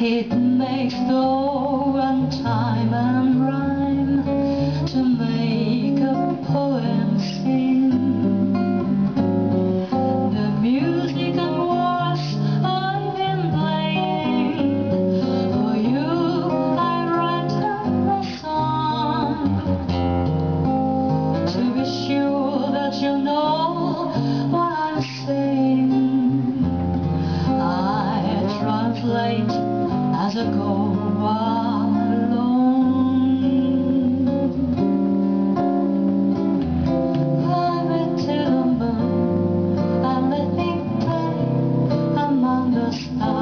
It makes go and time and rhyme to make a poem sing. The music and words I've been playing, for you I write a song, to be sure that you know what I'm saying. I translate as I go along. Fly me to the moon and let me play among the stars.